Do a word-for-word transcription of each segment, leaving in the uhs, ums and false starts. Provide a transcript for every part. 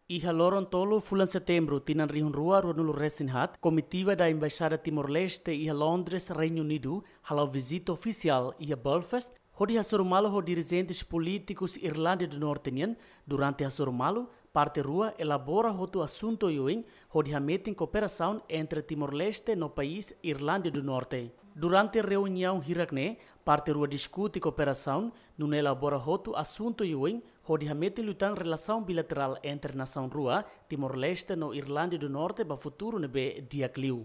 Iha Lorontolo, fulan setembro, tinan rihun rua runulu resinhat, comitiva da Embaixada Timor-Leste iha Londres, Reino Unido, halau visita oficial iha Belfast, hodi hasorumalo ho dirigentes políticos Irlanda do Norte nian, durante hasorumalo, parte rua elabora hotu assunto yoing, hodi hameting cooperação entre Timor-Leste no país Irlanda do Norte. Durante a reunião hirakne, parte rua discute cooperação, nun elabora hotu assunto yoing, hodi hamete lutan relação bilateral entre nação rua, Timor-Leste no Irlanda do Norte ba futuro nebe diakliu.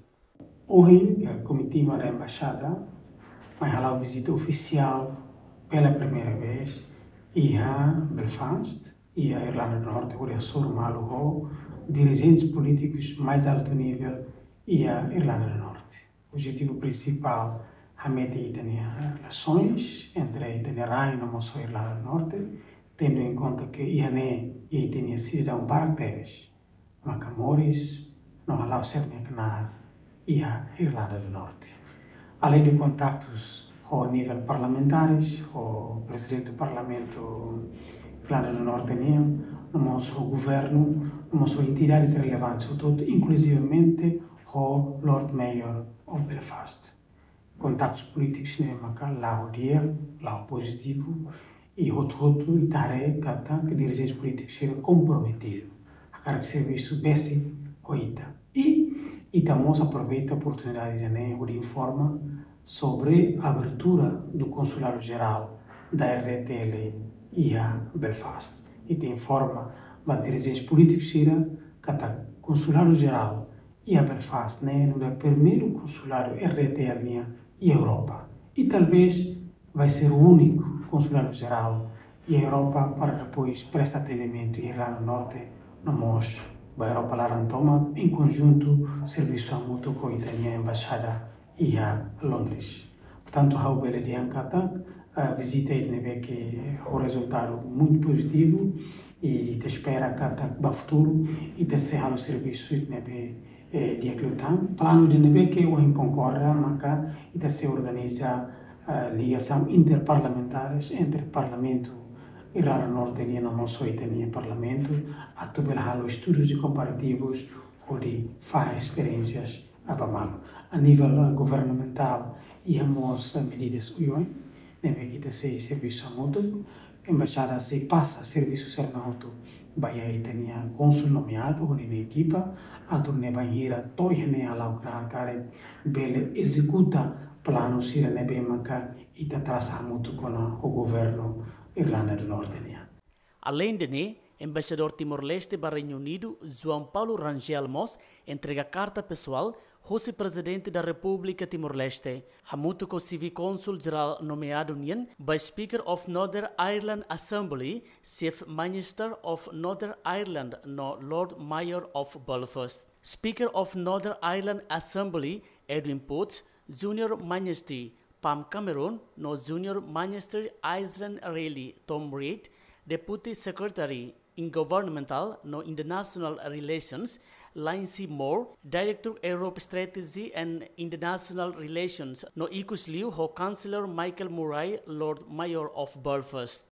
Hoje, a comitiva da embaixada vai halau visita oficial pela primeira vez e a Belfast e a Irlanda do Norte, onde a Sormalo, dirigentes políticos mais alto nível e a Irlanda do Norte. O objetivo principal é meter relações entre a Itenerain e a Irlanda do Norte, tendo em conta que Ihané e a Itenia cidadão Baracteves, Macamores, não halau Sermecnar e a Irlanda do Norte. Além de contactos ao nível parlamentares, o presidente do Parlamento Irlanda do Norte, no nosso governo, no nosso entidades relevantes, inclusivamente o Lord Mayor of Belfast. Contatos políticos lá o dia, lá o positivo, e outro outro e tarefa que dirigentes políticos serem comprometidos a cara que serviço besse hoita. E e também aproveita a oportunidade de né, de informar sobre a abertura do Consulado Geral da R T L e a Belfast. E te informa a dirigentes políticos que o Consulado Geral e a Belfast né, no primeiro consulado R T L e Europa. E talvez vai ser o único consulado geral e a Europa para depois prestar atendimento e Irlanda do Norte no Mocho. A Europa lá toma em conjunto serviço mútuo com a embaixada e a Londres. Portanto, a Ubele de Ancata a visita é que o resultado muito positivo e te espera que no futuro e te serra no serviço de aclutan. Plano de nebe que o concorda, mas e te se organiza a ligação interparlamentares entre Parlamento Irlanda do Norte e o nosso Parlamento, a tubelhalo estudos e comparativos onde faz experiências a Bamalo. A nível governamental, temos medidas uioi, neve que te se serviço mútuo, embaixada se passa serviço sernato, vai aí tenha cônsul nomeado com uma equipa, a turne vai ir a toihne alau kare bele executa plano sira nebe manca e te traça mútuo com o governo Irlanda do Norte. Além de né, embaixador Timor-Leste para Reino Unido, João Paulo Rangel Mos, entrega carta pessoal ao presidente da República Timor-Leste, hamuto com o civil cônsul geral nomeado Nien, by Speaker of Northern Ireland Assembly, Chief Minister of Northern Ireland, no Lord Mayor of Belfast. Speaker of Northern Ireland Assembly, Edwin Potts, Junior Minister, Pam Cameron, no Junior Minister Iceland Rayleigh Tom Reid, Deputy Secretary in Governmental, no International Relations, Lindsay Moore, Director Europe Strategy and International Relations, no Ikus Liu, ho Councillor Michael Murray, Lord Mayor of Belfast.